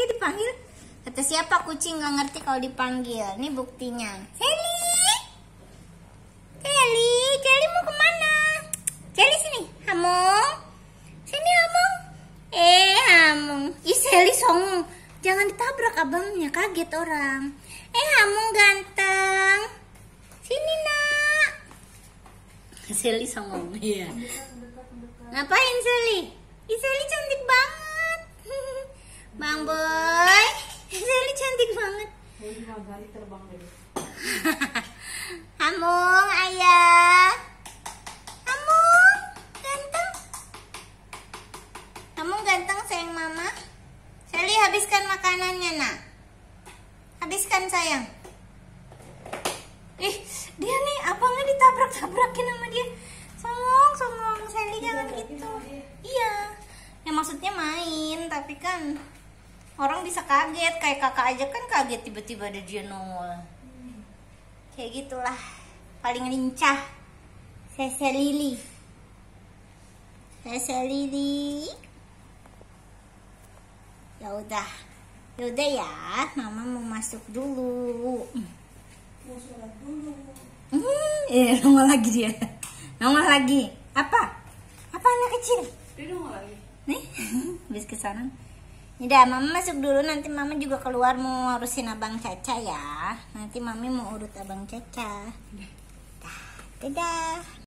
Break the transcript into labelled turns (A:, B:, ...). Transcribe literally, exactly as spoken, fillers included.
A: dia dipanggil. Kata siapa kucing nggak ngerti kalau dipanggil. Ini buktinya. Sally, Sally, Sally mau kemana? Sally sini, Hamung. Sini Hamung. Eh Hamung. Ih Sally songong. Jangan ditabrak abangnya, kaget orang. Eh Hamung ganteng. Sini nak. Sally songong. Iya. Ngapain Sally? Ih Sally cantik banget. Bang Boy, Sally cantik banget. Hamung, ayah. Hamung, ganteng. Hamung ganteng sayang mama. Sally habiskan makanannya nak. Habiskan sayang. Ih, dia nih abangnya ditabrak-tabrakin sama dia. Songong, songong. Sally jangan gitu. Iya. Ya maksudnya main, tapi kan orang bisa kaget. Kayak kakak aja kan kaget tiba-tiba ada dia nongol. Kayak gitulah. Paling lincah. Sese Lili. Sese Lili. Ya udah. Ya udah ya, mama mau masuk dulu.
B: Mau sholat dulu.
A: Hmm, eh nongol lagi dia. Nongol lagi. Apa? Apa anak kecil?
B: Dia nongol lagi.
A: Nih, habis ke sana. Udah, mama masuk dulu, nanti mama juga keluar mau ngurusin abang Caca ya. Nanti mami mau urut abang Caca. Dah, dadah.